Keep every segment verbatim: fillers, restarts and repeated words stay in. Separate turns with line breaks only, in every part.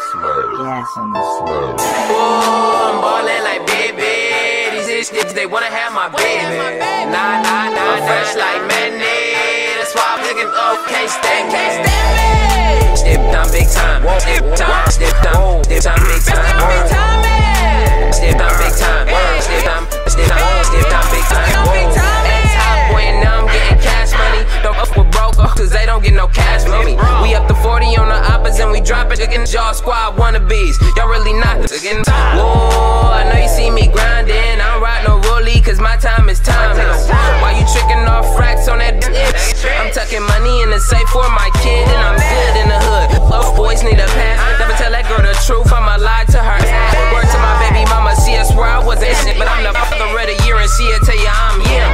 Gas on the slow.
Ooh, I'm ballin' like baby. These bitches, they wanna have my baby. Nah, nah, nah, I'm fresh like mayonnaise. That's why I'm looking up, can't stand, can't stand me. Step down big time, step down, step down, step down big time. Step down big time, step down, step down, step down big time. At top point, now I'm getting cash money. Don't fuck with broke, cause they don't get no cash from me. We up to forty on the oppas and we drop it again. Jaw squad wannabes, y'all really not the again. Whoa, I know you see me grinding. I don't ride no rollie, cause my time is timeless. Why you tricking off racks on that bitch? I'm tucking money in the safe for my kid, and I'm good in the hood. Love boys need a pass. Never tell that girl the truth, I'ma lie to her. Word to my baby mama, see us where I wasn't shit, but I'm the father of the year, and she'll tell you I'm him.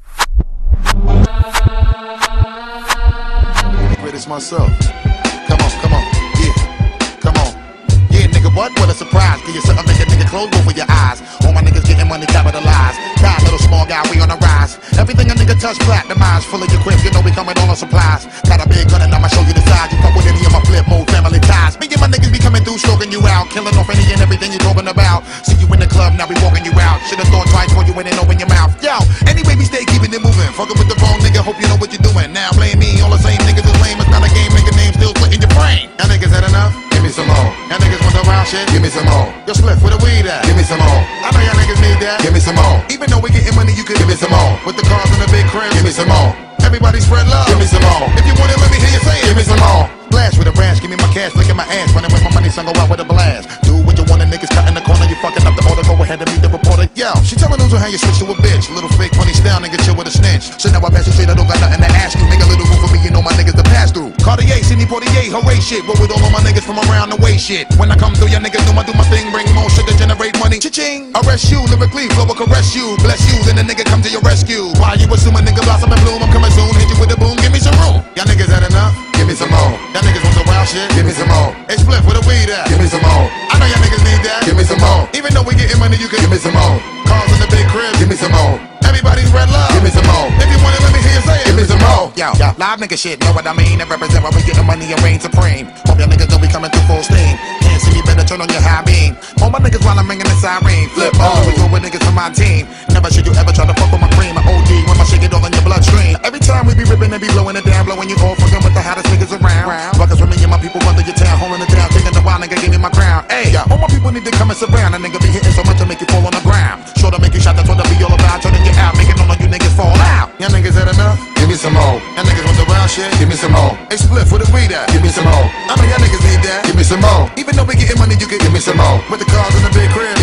Greatest myself. Come on, come on, yeah, come on. Yeah, nigga, what? What a surprise. Give you something, make a nigga close both of your eyes. All my niggas getting money, capitalized. God, little small guy, we on the rise. Everything a nigga touch, platinumized. Full of your quips, you know we coming on on supplies. Got a big gun and I'ma show you the size. You fuck with any of my flip mode family ties. Me and my niggas be coming through, stroking you out. Killing off any and everything you talking about. See you in the club, now we walking you out. Should've thought twice before you went and open your mouth. Yo, anyway, we stay keeping it moving. Fucking with the wrong nigga, hope you know what you're doing. Now blame me, all the same niggas is lame. It's not a game, make a name, still splitting your brain. Y'all niggas had enough? Give me some more. Y'all niggas want the wild shit? Give me some more. Yo, split with the weed at? Give me some more. I know y'all niggas need that. Give me some more. Even though we getting money, you could give me some more. With the cars in the big crib, give me some more. Everybody spread love, give me some more. If you want it, let me hear you say it, give me some more. Blast with a branch, give me my cash, look at my ass. Running with my money, son, go out with a blast. Do what you want, the niggas cut in the corner, you fucking up the order, go ahead and meet the reporter. Yo, she telling those how you switch to a bitch. Little fake money style, nigga chill with a snitch. So now I pass you straight, I don't got nothing to ask you. Make a little room for me, you know my niggas to pass through. Cartier, Sidney Portier, hooray shit. Roll with all of my niggas from around the way shit. When I come through, y'all niggas know I do my thing. Bring more shit to generate money. Cha-ching, arrest you, lyrically, flow will caress you. Bless you, then the nigga come to your rescue. Why you assume a nigga blossom and bloom? I'm coming soon, hit you with a boom, give me some room. Y'all niggas had enough? Give me some more. Y'all niggas want the wild shit? Give me some more. Hey, split with a weed at? Give me some more. I know y'all niggas need that. Give me some more. Even though we getting money, you can give me some more. Cars in the big crib, give me some more. Everybody's red love, give me some more. If you want it, let me hear you say it, give me some more. Yo, yo, live nigga shit, know what I mean? It represent why we getting money and reign supreme. Hope y'all niggas know we coming through full steam. Can't see me, better turn on your high beam. All my niggas while I'm ringing the siren. Flip mode, we go with niggas from my team. Never should you ever try to fuck with my cream. I O D when my shit get all in your bloodstream. Every time we be ripping and be blowing it down, blowing you all fucking with the hottest niggas around. Rockers with me and my people run through your town, holding it down, taking the wild nigga, give me my crown. Hey, all my people need to come and surround. A nigga be hitting so much to make you fall on the ground. Sure to make you shot, that's what I be all about. Turning you out, making all of you niggas fall out. Y'all niggas had enough? Give me some more. Y'all niggas want the wild shit? Give me some more. Hey, split with the weed at? Give me some more. I know y'all niggas need that. Give me some more. Even though we getting money, you can give me some more. With the cars in the big crib,